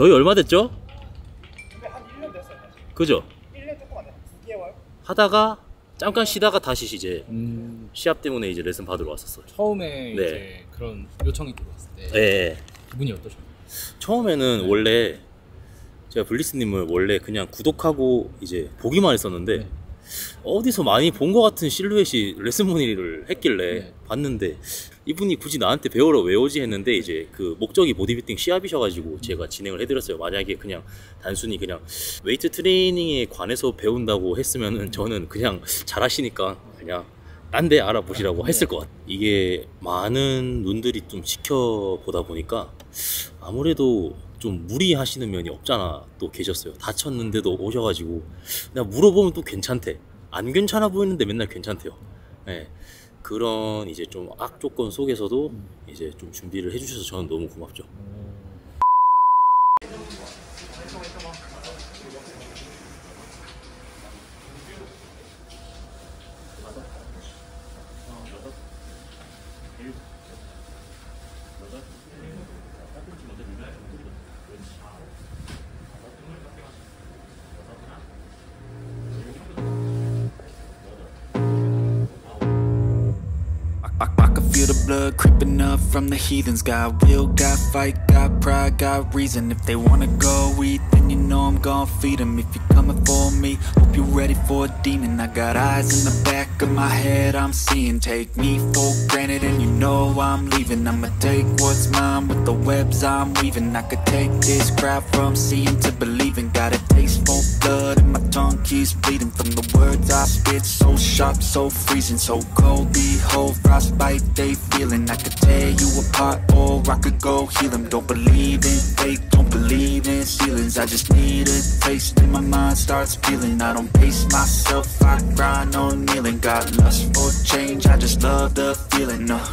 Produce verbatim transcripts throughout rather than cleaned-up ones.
저희 얼마 됐죠? 근데 한 일 년 됐어요. 그죠? 일 년 조금 안 돼. 두 개월. 하다가 잠깐 쉬다가 다시 이제 음. 시합 때문에 이제 레슨 받으러 왔었어요. 처음에 네. 이제 그런 요청이 들어왔을 때 네. 기분이 어떠셨나요? 처음에는 원래 제가 블리스님을 원래 그냥 구독하고 이제 보기만 했었는데 네. 어디서 많이 본 것 같은 실루엣이 레슨 문의를 했길래 네. 봤는데 이분이 굳이 나한테 배우러 왜 오지 했는데 이제 그 목적이 보디빌딩 시합이셔가지고 제가 진행을 해드렸어요. 만약에 그냥 단순히 그냥 웨이트 트레이닝에 관해서 배운다고 했으면은 저는 그냥 잘하시니까 그냥 딴 데 알아보시라고 했을 것 같아요. 이게 많은 눈들이 좀 지켜보다 보니까 아무래도 좀 무리하시는 면이 없잖아 또 계셨어요. 다쳤는데도 오셔가지고 내가 물어보면 또 괜찮대. 안 괜찮아 보이는데 맨날 괜찮대요. 네. 그런 이제 좀 악조건 속에서도 이제 좀 준비를 해주셔서 저는 너무 고맙죠. Feel the blood creeping up from the heathens. Got will, got fight, got pride, got reason. If they wanna go eat, then you know I'm gon' feed them. If you're coming for me, hope you're ready for a demon. I got eyes in the back of my head, I'm seeing. Take me for granted and you know I'm leaving. I'ma take what's mine with the webs I'm weaving. I could take this crowd from seeing to believing. Got a taste for blood and my tongue keeps bleeding. From the words I spit, so sharp, so freezing. So cold, behold, frostbite they feeling. I could tear you apart or I could go heal them. Don't believe in fate, don't believe in ceilings. I just need a taste and my mind starts feeling. I don't pace myself, I grind on kneeling. Got lust for change, I just love the feeling. No,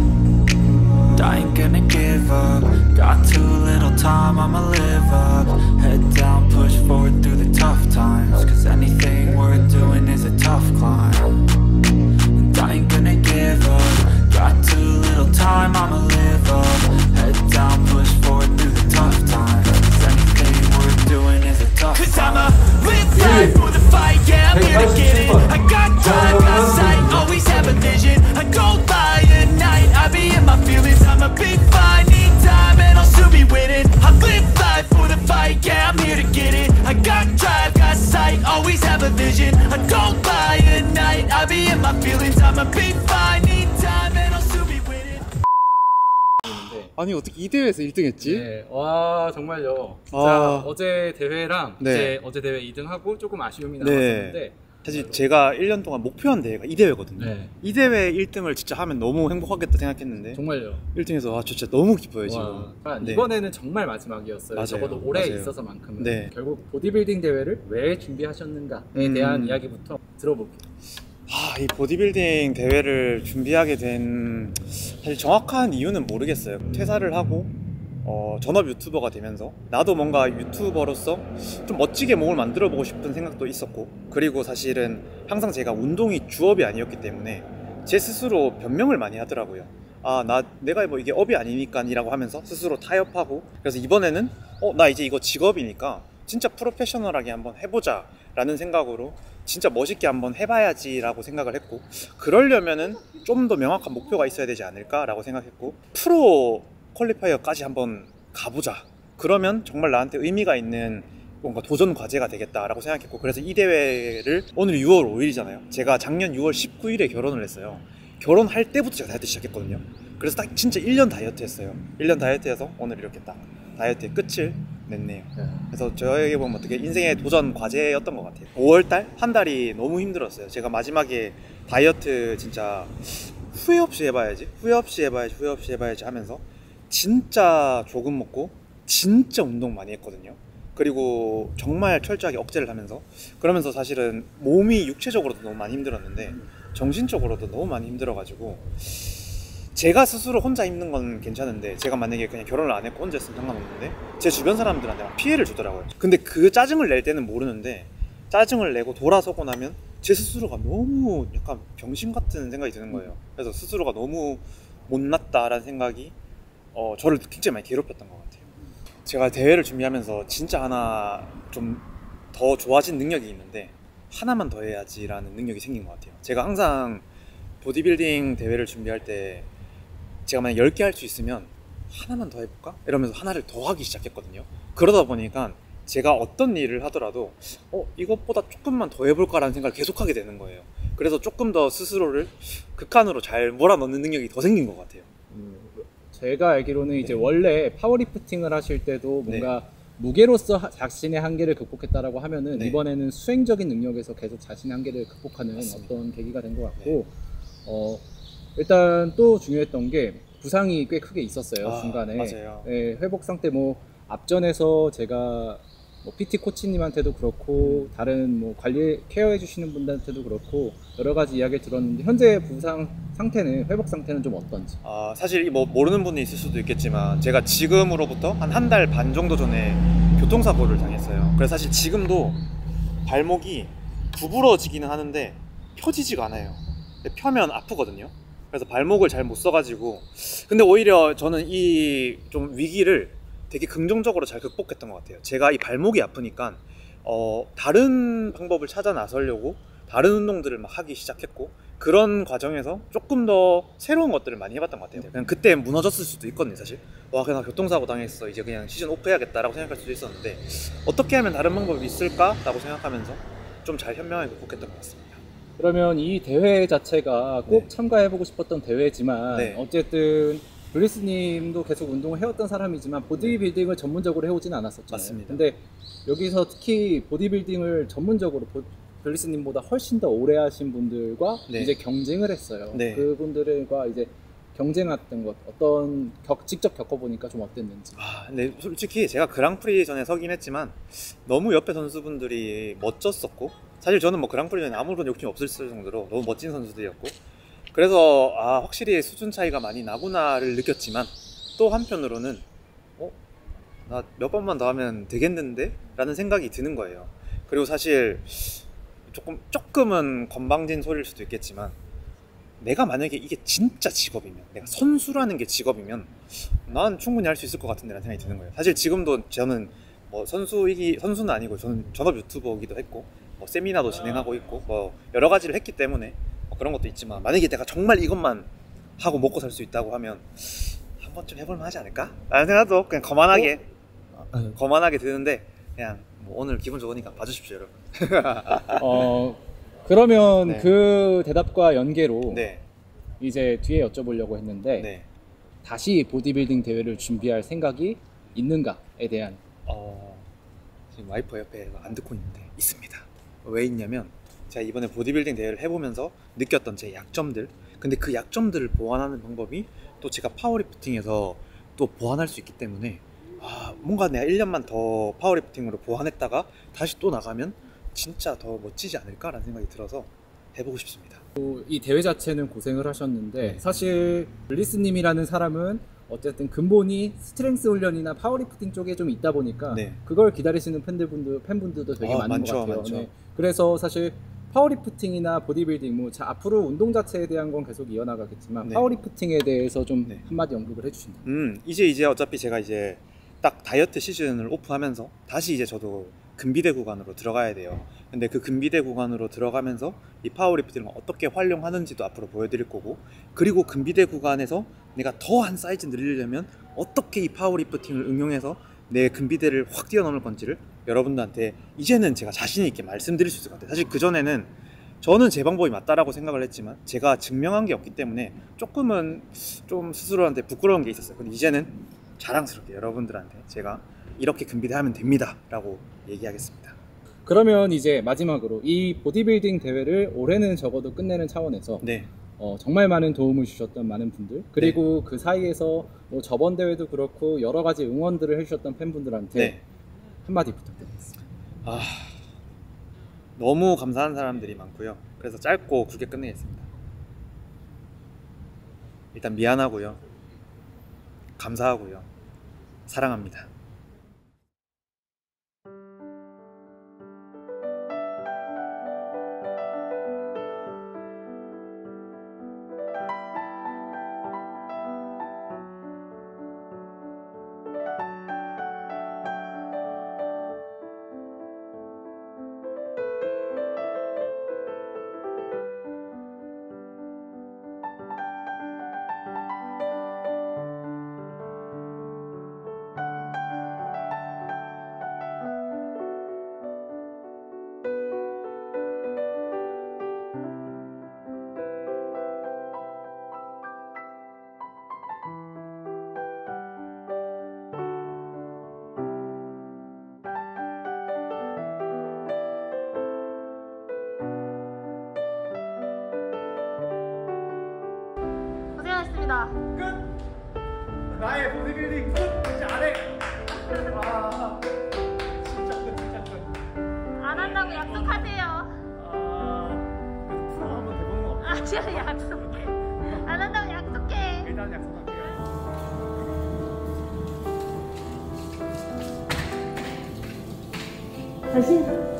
I ain't gonna give up. Got too little time, I'ma live up. Head down, push forward through the tough times. Cause anything worth doing is a tough climb. And I ain't gonna give up. Got too little time, I'ma live up. Head down, push forward through the tough times. Cause anything worth doing is a tough Cause time. I'ma live life for the fight, yeah, I'm here to get it. I got drive, got sight, always have a vision. I don't lie at night, I be in my feelings. I'm a big fine, need time, and I'll soon be winning. I live life for the fight, yeah, I'm here to get it. I got drive, got sight, always have a vision. I don't lie at night, I be in my feelings. I'm a big fine, need time, and I'll soon be winning. 아니 어떻게 이 대회에서 일 등 했지? 네, 와 정말요. 진짜 아. 어제 대회랑 네. 이제 어제 대회 이 등 하고 조금 아쉬움이 네. 남았었는데 사실 제가 일 년 동안 목표한 대회가 이 대회거든요. 네. 이 대회 일 등을 진짜 하면 너무 행복하겠다 생각했는데 정말요. 일 등에서 와 진짜 너무 기뻐요 지금. 와, 그러니까 네. 이번에는 정말 마지막이었어요. 맞아요. 적어도 올해 맞아요. 있어서만큼은. 네. 결국 보디빌딩 대회를 왜 준비하셨는가에 음. 대한 이야기부터 들어볼게요. 아, 이 보디빌딩 대회를 준비하게 된 사실 정확한 이유는 모르겠어요. 퇴사를 하고 어, 전업 유튜버가 되면서 나도 뭔가 유튜버로서 좀 멋지게 몸을 만들어 보고 싶은 생각도 있었고, 그리고 사실은 항상 제가 운동이 주업이 아니었기 때문에 제 스스로 변명을 많이 하더라고요. 아, 나 내가 뭐 이게 업이 아니니까 이라고 하면서 스스로 타협하고, 그래서 이번에는 어, 나 이제 이거 직업이니까 진짜 프로페셔널하게 한번 해보자 라는 생각으로 진짜 멋있게 한번 해봐야지 라고 생각을 했고, 그러려면은 좀 더 명확한 목표가 있어야 되지 않을까 라고 생각했고, 프로 퀄리파이어까지 한번 가보자, 그러면 정말 나한테 의미가 있는 뭔가 도전 과제가 되겠다 라고 생각했고, 그래서 이 대회를 오늘 유월 오일이잖아요 제가 작년 유월 십구일에 결혼을 했어요. 결혼할 때부터 제가 다이어트 시작했거든요. 그래서 딱 진짜 일 년 다이어트 했어요. 일 년 다이어트 해서 오늘 이렇게 딱 다이어트의 끝을 냈네요. 그래서 저에게 보면 어떻게 인생의 도전 과제였던 것 같아요. 오월달? 한 달이 너무 힘들었어요. 제가 마지막에 다이어트 진짜 후회 없이 해봐야지 후회 없이 해봐야지 후회 없이 해봐야지 하면서 진짜 조금 먹고 진짜 운동 많이 했거든요. 그리고 정말 철저하게 억제를 하면서, 그러면서 사실은 몸이 육체적으로도 너무 많이 힘들었는데 정신적으로도 너무 많이 힘들어가지고, 제가 스스로 혼자 힘든 건 괜찮은데 제가 만약에 그냥 결혼을 안 했고 혼자 했으면 상관없는데 제 주변 사람들한테 막 피해를 주더라고요. 근데 그 짜증을 낼 때는 모르는데 짜증을 내고 돌아서고 나면 제 스스로가 너무 약간 병신 같은 생각이 드는 거예요. 그래서 스스로가 너무 못났다라는 생각이 어, 저를 굉장히 많이 괴롭혔던 것 같아요. 제가 대회를 준비하면서 진짜 하나 좀 더 좋아진 능력이 있는데 하나만 더 해야지라는 능력이 생긴 것 같아요. 제가 항상 보디빌딩 대회를 준비할 때 제가 만약 열 개 할 수 있으면 하나만 더 해볼까? 이러면서 하나를 더 하기 시작했거든요. 그러다 보니까 제가 어떤 일을 하더라도 어 이것보다 조금만 더 해볼까라는 생각을 계속하게 되는 거예요. 그래서 조금 더 스스로를 극한으로 잘 몰아넣는 능력이 더 생긴 것 같아요. 음, 제가 알기로는 이제 네. 원래 파워리프팅을 하실 때도 뭔가 네. 무게로서 하- 자신의 한계를 극복했다라고 하면은 네. 이번에는 수행적인 능력에서 계속 자신의 한계를 극복하는 맞습니다. 어떤 계기가 된 것 같고 어, 일단 또 중요했던 게 부상이 꽤 크게 있었어요. 아, 중간에. 맞아요. 예, 회복 상태 뭐 앞전에서 제가 뭐 피티 코치님한테도 그렇고 다른 뭐 관리 케어해 주시는 분들한테도 그렇고 여러 가지 이야기를 들었는데 현재 부상 상태는 회복 상태는 좀 어떤지. 아, 사실 뭐 모르는 분이 있을 수도 있겠지만 제가 지금으로부터 한 한 달 반 정도 전에 교통사고를 당했어요. 그래서 사실 지금도 발목이 구부러지기는 하는데 펴지지가 않아요. 펴면 아프거든요. 그래서 발목을 잘 못 써가지고 근데 오히려 저는 이 좀 위기를 되게 긍정적으로 잘 극복했던 것 같아요. 제가 이 발목이 아프니까 어, 다른 방법을 찾아 나서려고 다른 운동들을 막 하기 시작했고 그런 과정에서 조금 더 새로운 것들을 많이 해봤던 것 같아요. 그냥 그때 무너졌을 수도 있거든요. 사실 와 그냥 교통사고 당했어 이제 그냥 시즌 오프 해야겠다라고 생각할 수도 있었는데 어떻게 하면 다른 방법이 있을까라고 생각하면서 좀 잘 현명하게 극복했던 것 같습니다. 그러면 이 대회 자체가 꼭 네. 참가해보고 싶었던 대회지만 네. 어쨌든 블리스님도 계속 운동을 해왔던 사람이지만 보디빌딩을 전문적으로 해오진 않았었잖아요. 맞습니다. 근데 여기서 특히 보디빌딩을 전문적으로 보- 블리스님보다 훨씬 더 오래 하신 분들과 네. 이제 경쟁을 했어요. 네. 그분들과 이제 경쟁했던 것 어떤 격, 직접 겪어보니까 좀 어땠는지. 아, 근데 솔직히 제가 그랑프리 전에 서긴 했지만 너무 옆에 선수분들이 멋졌었고 사실 저는 뭐 그랑프리 전에 아무런 욕심이 없을 정도로 너무 멋진 선수들이었고 그래서 아 확실히 수준 차이가 많이 나구나를 느꼈지만 또 한편으로는 어? 나 몇 번만 더 하면 되겠는데? 라는 생각이 드는 거예요. 그리고 사실 조금 조금은 건방진 소리일 수도 있겠지만 내가 만약에 이게 진짜 직업이면 내가 선수라는 게 직업이면 난 충분히 할 수 있을 것 같은데 라는 생각이 드는 거예요. 사실 지금도 저는 뭐 선수이기 선수는 아니고 저는 전업 유튜버이기도 했고 뭐 세미나도 진행하고 있고 뭐 여러 가지를 했기 때문에 뭐 그런 것도 있지만 만약에 내가 정말 이것만 하고 먹고 살 수 있다고 하면 한 번쯤 해볼만 하지 않을까? 라는 생각도 그냥 거만하게 어? 거만하게 드는데 그냥 뭐 오늘 기분 좋으니까 봐주십시오 여러분. 어, 그러면 네. 그 대답과 연계로 네, 이제 뒤에 여쭤보려고 했는데 네. 다시 보디빌딩 대회를 준비할 생각이 있는가에 대한. 어, 지금 와이프 옆에 안 듣고 있는데 있습니다. 왜 있냐면 제가 이번에 보디빌딩 대회를 해보면서 느꼈던 제 약점들 근데 그 약점들을 보완하는 방법이 또 제가 파워리프팅에서 또 보완할 수 있기 때문에 아 뭔가 내가 일 년만 더 파워리프팅으로 보완했다가 다시 또 나가면 진짜 더 멋지지 않을까라는 생각이 들어서 해보고 싶습니다. 이 대회 자체는 고생을 하셨는데 네. 사실 블리스님이라는 사람은 어쨌든 근본이 스트렝스 훈련이나 파워리프팅 쪽에 좀 있다 보니까 네. 그걸 기다리시는 팬들분들 팬분들도 되게 아, 많은 많죠, 것 같아요. 많죠. 그래서 사실 파워리프팅이나 보디빌딩 뭐 자, 앞으로 운동 자체에 대한 건 계속 이어나가겠지만 네. 파워리프팅에 대해서 좀 네. 한마디 언급을 해주신다. 음 이제 이제 어차피 제가 이제 딱 다이어트 시즌을 오프하면서 다시 이제 저도 금비대 구간으로 들어가야 돼요. 근데 그 금비대 구간으로 들어가면서 이 파워리프팅을 어떻게 활용하는지도 앞으로 보여드릴 거고 그리고 금비대 구간에서 내가 더 한 사이즈 늘리려면 어떻게 이 파워리프팅을 응용해서 내 금비대를 확 뛰어넘을 건지를 여러분들한테 이제는 제가 자신 있게 말씀드릴 수 있을 것 같아요. 사실 그전에는 저는 제 방법이 맞다라고 생각을 했지만 제가 증명한 게 없기 때문에 조금은 좀 스스로한테 부끄러운 게 있었어요. 근데 이제는 자랑스럽게 여러분들한테 제가 이렇게 금비대 하면 됩니다 라고 얘기하겠습니다. 그러면 이제 마지막으로 이 보디빌딩 대회를 올해는 적어도 끝내는 차원에서 네. 어, 정말 많은 도움을 주셨던 많은 분들 그리고 그 사이에서 뭐 저번 대회도 그렇고 여러 가지 응원들을 해주셨던 팬분들한테 네. 한마디 부탁드리겠습니다. 아, 너무 감사한 사람들이 많고요. 그래서 짧고 굵게 끝내겠습니다. 일단 미안하고요. 감사하고요. 사랑합니다. 끝! 나의 보디빌딩 끝! 이제 안 해! 아, 진짜 끝, 진짜 끝. 안 한다고 약속하세요. 아, 프로 한번 돼보는 거 없어? 아, 진짜 약속해. 안 한다고 약속해. 일단 약속할게요. 다시.